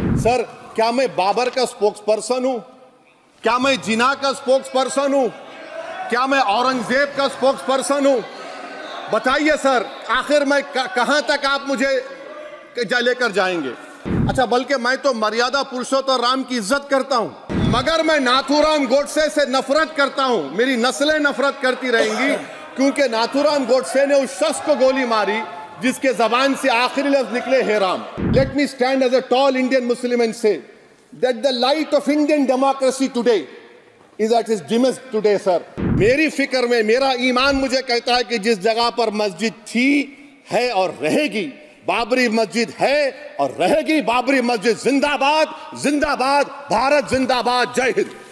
Sir, क्या मैं बाबर का स्पोक्स पर्सन हूं? क्या मैं जिना का स्पोक्स पर्सन हूं? क्या मैं औरंगजेब का स्पोक्स पर्सन हूं? बताइए सर, आखिर मैं कहां तक आप मुझे लेकर जाएंगे? अच्छा, बल्कि मैं तो मर्यादा पुरुषोत्तम राम की इज्जत करता हूं, मगर मैं नाथूराम गोडसे से नफरत करता हूं। मेरी नस्लें नफरत करती रहेंगी, क्योंकि नाथूराम गोडसे ने उस शख्स को गोली मारी जिसके जबान से आखिरी लफ्ज निकले हे Ram. Let me stand as a tall Indian Muslim and say that the light of Indian democracy today is at its dimmest today sir. मेरी फिक्र में मेरा ईमान मुझे कहता है कि जिस जगह पर मस्जिद थी, है और रहेगी, बाबरी मस्जिद है और रहेगी। बाबरी मस्जिद जिंदाबाद, जिंदाबाद, भारत जिंदाबाद, जय हिंद।